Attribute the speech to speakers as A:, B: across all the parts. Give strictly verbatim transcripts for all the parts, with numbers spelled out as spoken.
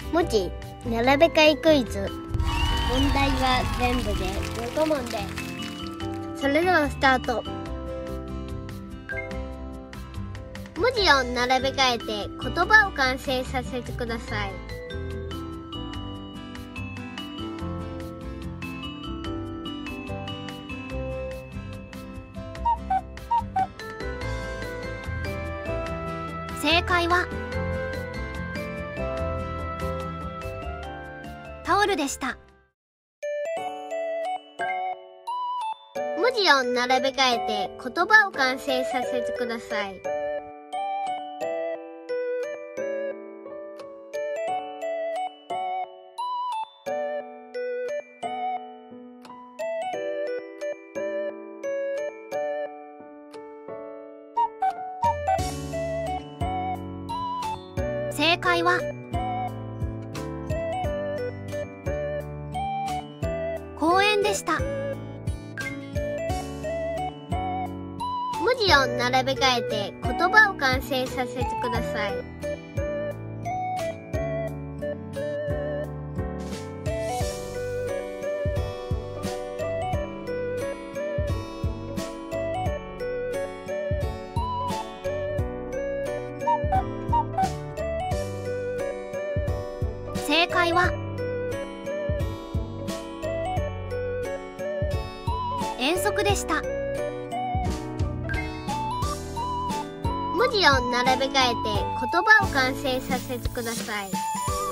A: 文字並べ替えクイズ。問題は全部でじゅうご問です。それではスタート。文字を並べ替えて言葉を完成させてください。
B: 正解はタオルでした。
A: 文字を並べ替えて言葉を完成させてください。
B: 正解は公園でした。
A: 文字を並べ替えて言葉を完成させてください。
B: 正解は遠足でした。
A: 文字を並べ替えて言葉を完成させてください。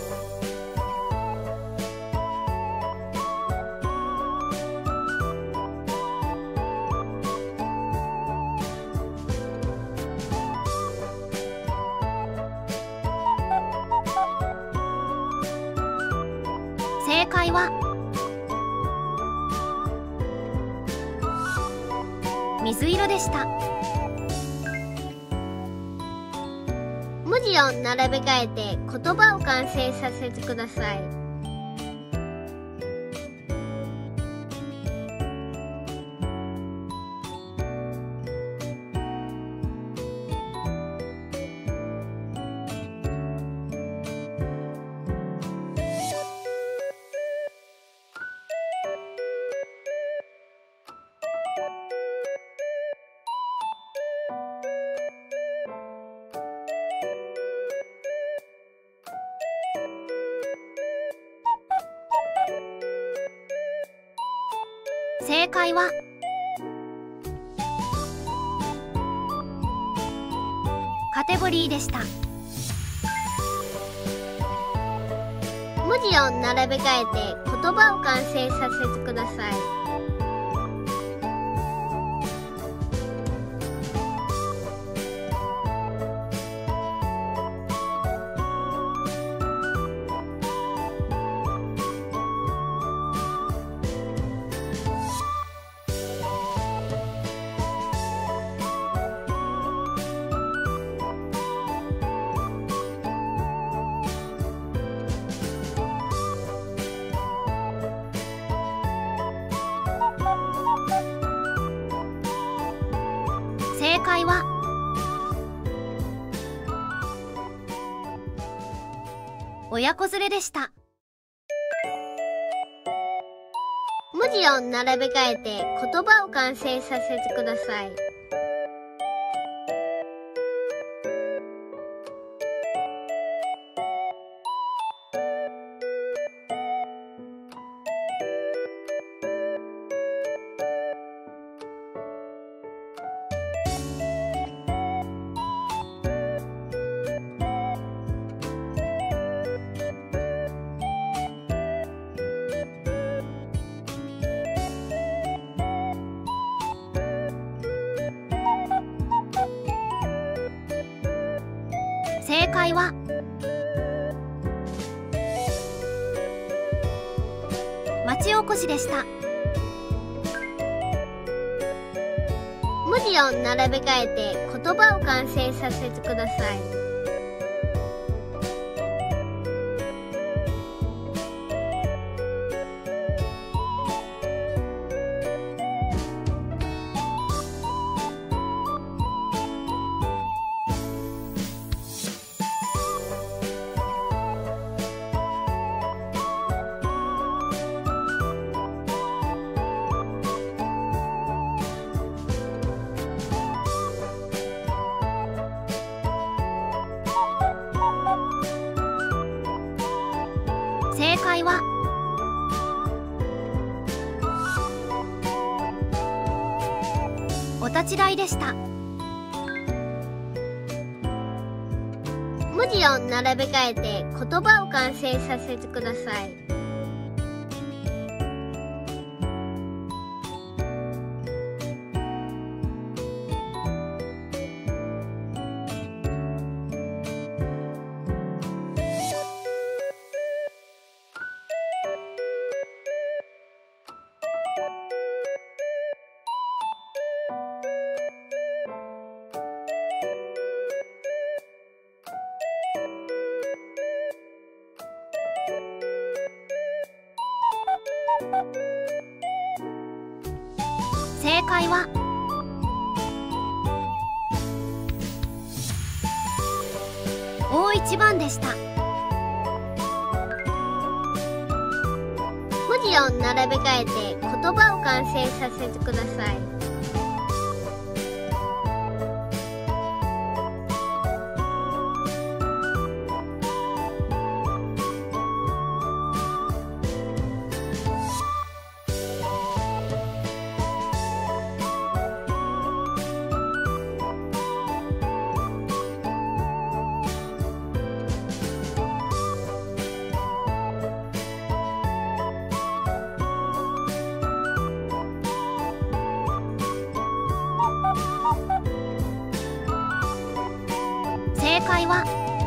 B: 正解は水色でした。
A: 文字を並べ替えて言葉を完成させてください。
B: 正解はカテゴリーでした。
A: 文字を並べ替えて言葉を完成させてください。
B: 正解は親子連れでした。
A: 文字を並べ替えて言葉を完成させてください。
B: 正解は町おこしでした。
A: 文字を並べ替えて言葉を完成させてください。
B: 正解はお立ち台でした。
A: 文字を並べ替えて言葉を完成させてください。
B: 正解は大一番でした。
A: 文字を並べ替えて言葉を完成させてください。
B: 正解は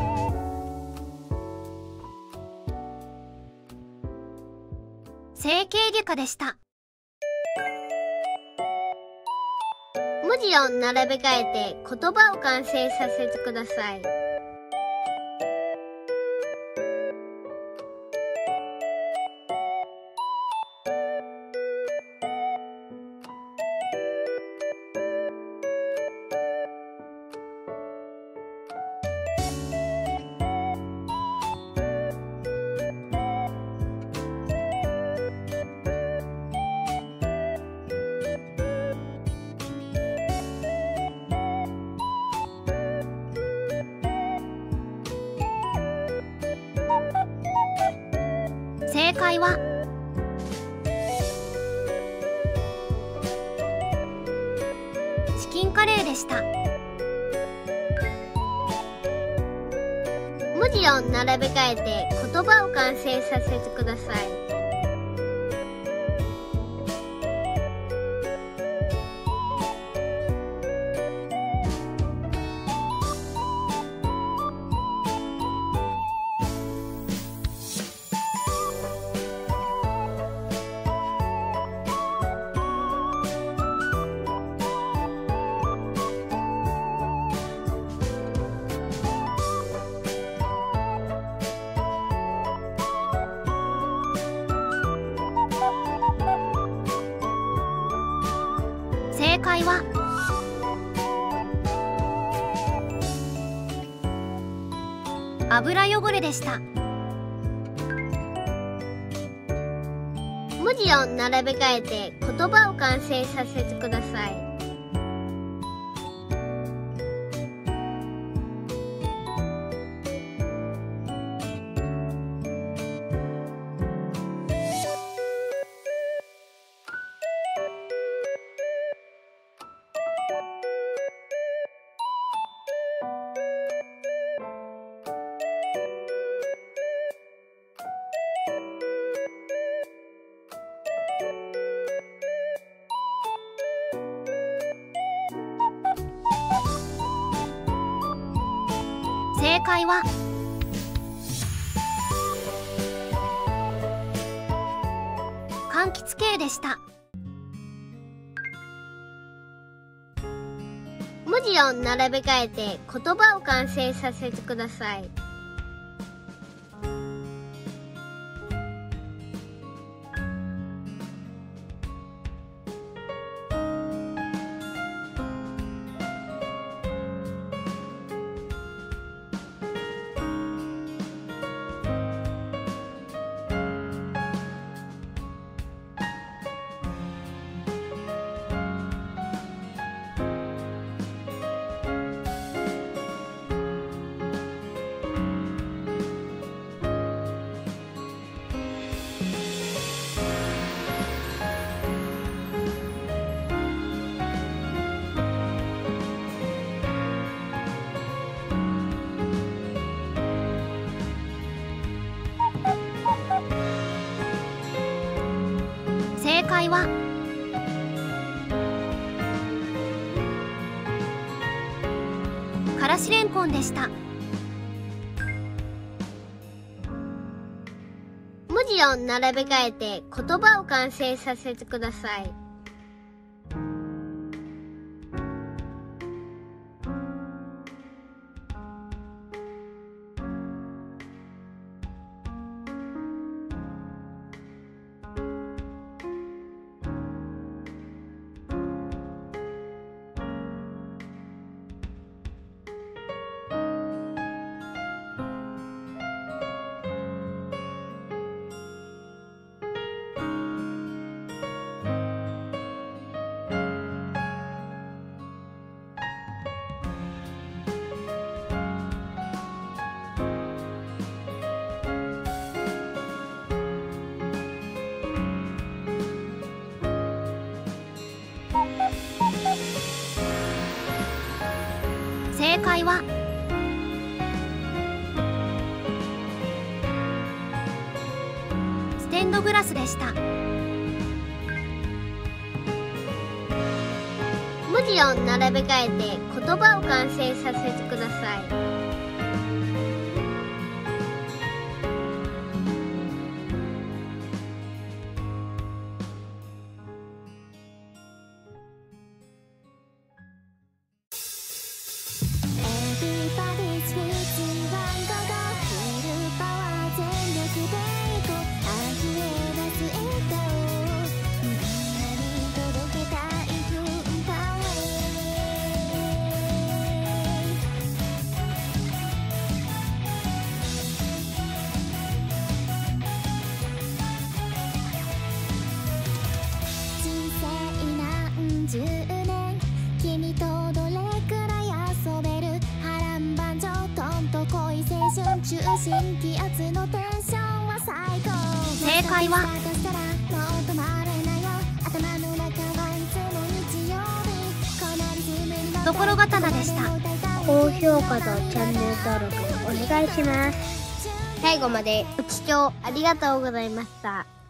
B: 整形外科でした。
A: 文字を並べ替えて言葉を完成させてください。
B: 正解はチキンカレーでした。
A: 文字を並べ替えて言葉を完成させてください。
B: 正解は油汚れでした。
A: 文字を並べ替えて言葉を完成させてください。
B: 正解は柑橘系でした。
A: 文字を並べ替えて言葉を完成させてください。
B: 解はからしれんこんでした。
A: 文字を並べ替えて言葉を完成させてください。
B: 正解はステンドグラスでした。
A: 文字を並べ替えて言葉を完成させてください。
B: 正解はところ刀でした。
A: 高評価とチャンネル登録お願いします。最後までご視聴ありがとうございました。